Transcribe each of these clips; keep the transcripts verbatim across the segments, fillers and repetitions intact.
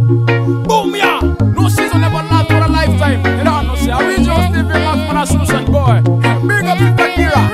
Boom, yeah. No season never last for a lifetime. You don't know, say, we just live in life for a solution, boy. Big up Mister Kira.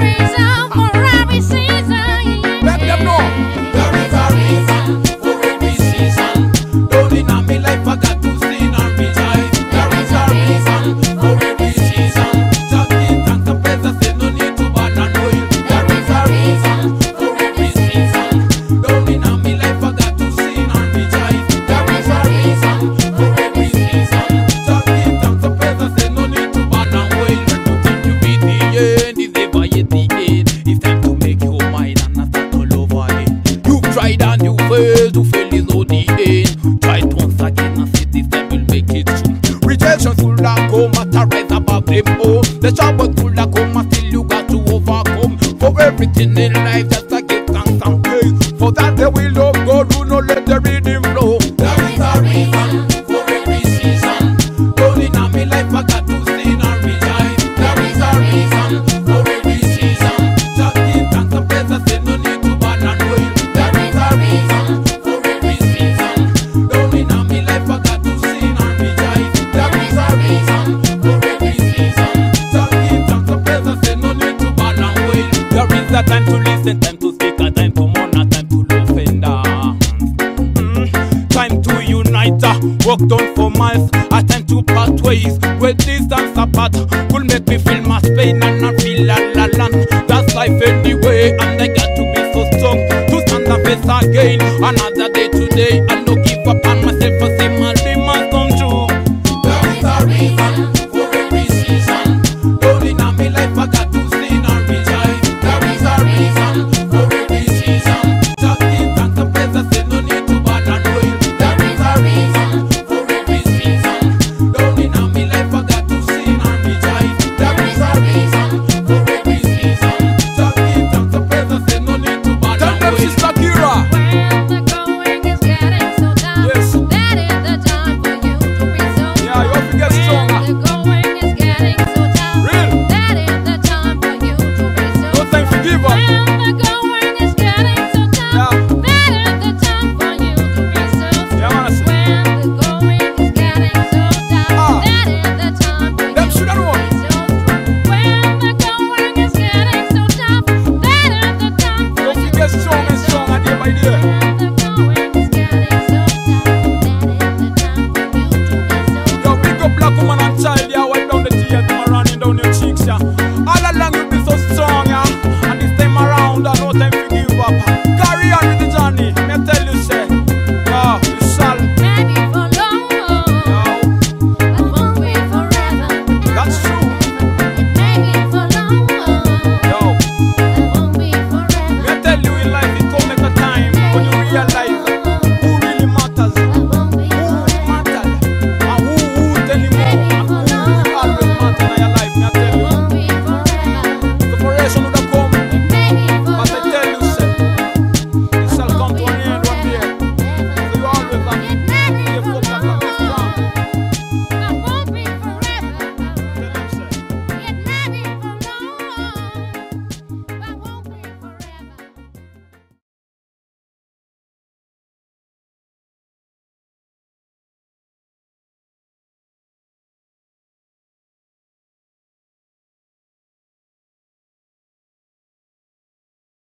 Let them know. There is a reason for every season. Don't in my life I got to sing and rejoice. There is a reason for every season. Just give thanks and praise and say no need to bad and oil. There is a reason for every season. Don't in my life I got to sing and rejoice. There is a reason for every season. Just give thanks and praise and say no need to bad and oil. When you think you be the end, is ever yet the end. It's time to make your mind and not start all over it. You've tried and you failed, to fail is not the end. Try it once again and see this time will make it true. Rejection could have come at a rise above them all. The trouble could have come and still you got to overcome. For everything in life just to give thanks and praise. For that they will love God who no let the rhythm flow. There is a reason for every season. Don't in my life I got to sing and rejoice. There is a reason for every season. Just give thanks and praise and say no need to bad and oil. There is a reason for every season. Don't in my life I got to sing and rejoice. There is a reason for every season. Just give thanks and praise and say no need to bad and oil. There is a time to listen, time to speak, a time to mourn, a time to love and dance. Mm. Time to unite, uh, walk down for miles. A time to part ways, where distance apart could make me feel